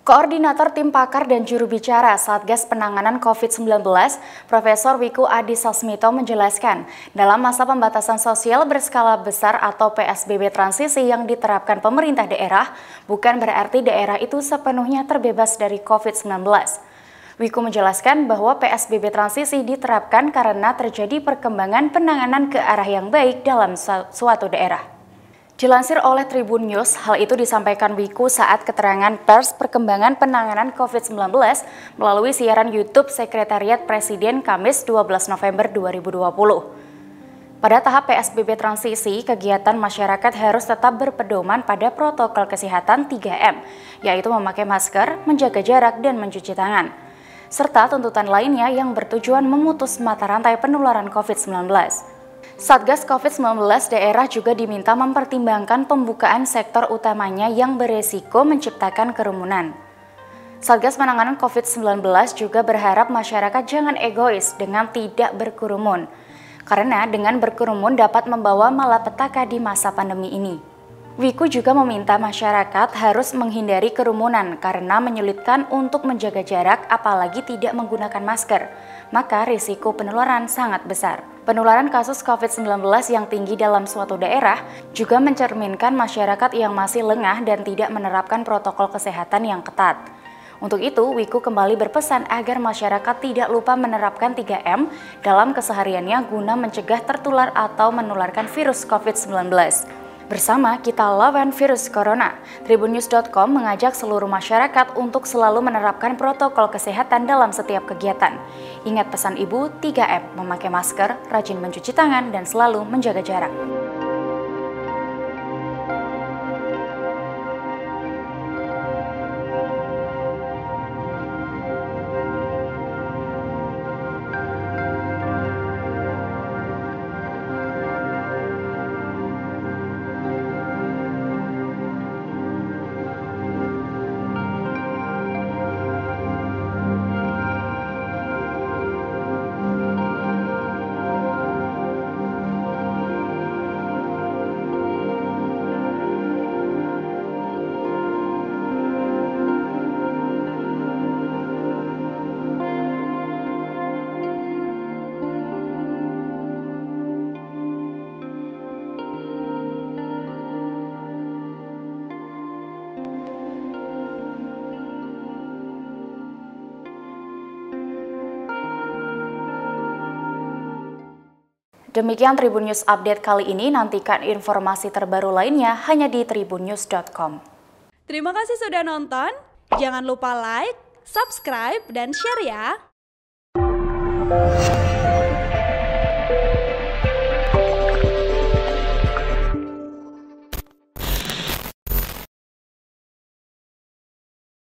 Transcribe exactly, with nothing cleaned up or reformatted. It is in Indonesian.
Koordinator Tim Pakar dan Juru Bicara Satgas Penanganan COVID sembilan belas, Profesor Wiku Adhisa Smito menjelaskan, dalam masa pembatasan sosial berskala besar atau P S B B transisi yang diterapkan pemerintah daerah, bukan berarti daerah itu sepenuhnya terbebas dari COVID sembilan belas. Wiku menjelaskan bahwa P S B B transisi diterapkan karena terjadi perkembangan penanganan ke arah yang baik dalam suatu daerah. Dilansir oleh Tribun News, hal itu disampaikan Wiku saat keterangan pers perkembangan penanganan COVID sembilan belas melalui siaran YouTube Sekretariat Presiden Kamis dua belas November dua ribu dua puluh. Pada tahap P S B B transisi, kegiatan masyarakat harus tetap berpedoman pada protokol kesehatan tiga M, yaitu memakai masker, menjaga jarak, dan mencuci tangan, serta tuntutan lainnya yang bertujuan memutus mata rantai penularan COVID sembilan belas. Satgas COVID sembilan belas daerah juga diminta mempertimbangkan pembukaan sektor utamanya yang beresiko menciptakan kerumunan. Satgas Penanganan COVID sembilan belas juga berharap masyarakat jangan egois dengan tidak berkerumun, karena dengan berkerumun dapat membawa malapetaka di masa pandemi ini. Wiku juga meminta masyarakat harus menghindari kerumunan karena menyulitkan untuk menjaga jarak apalagi tidak menggunakan masker, maka risiko penularan sangat besar. Penularan kasus COVID sembilan belas yang tinggi dalam suatu daerah juga mencerminkan masyarakat yang masih lengah dan tidak menerapkan protokol kesehatan yang ketat. Untuk itu, Wiku kembali berpesan agar masyarakat tidak lupa menerapkan tiga M dalam kesehariannya guna mencegah tertular atau menularkan virus COVID sembilan belas. Bersama kita lawan virus corona, Tribun News dot com mengajak seluruh masyarakat untuk selalu menerapkan protokol kesehatan dalam setiap kegiatan. Ingat pesan Ibu, tiga M, memakai masker, rajin mencuci tangan, dan selalu menjaga jarak. Demikian Tribun News Update kali ini, nantikan informasi terbaru lainnya hanya di tribun news dot com. Terima kasih sudah nonton, jangan lupa like, subscribe, dan share ya!